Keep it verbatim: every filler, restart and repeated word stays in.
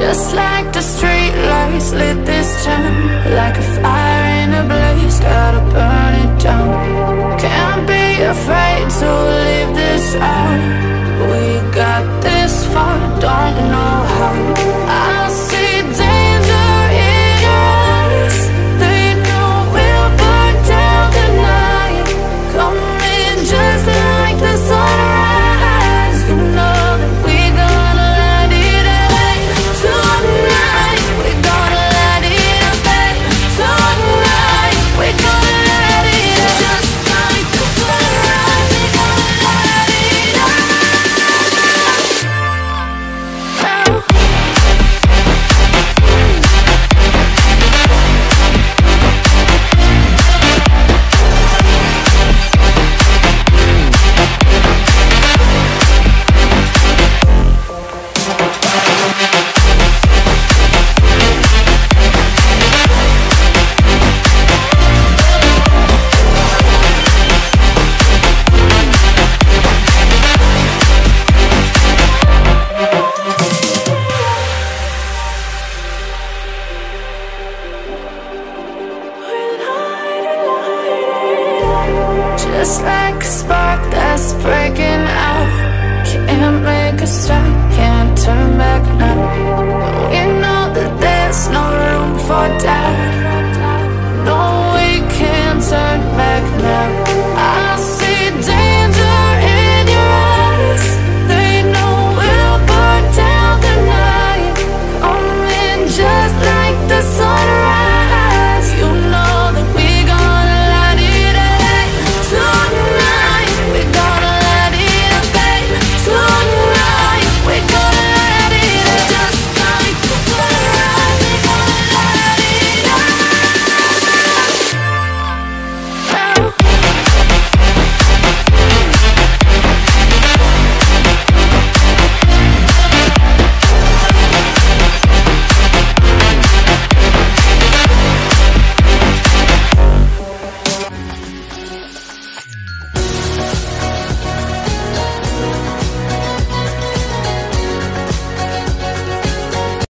Just like the street lights lit this town, like a fire in a blaze, gotta burn it down. Can't be afraid to leave this out. We got this far, don't know